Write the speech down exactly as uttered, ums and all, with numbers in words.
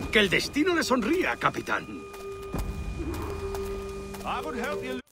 Que el destino le sonría, capitán. I would help you.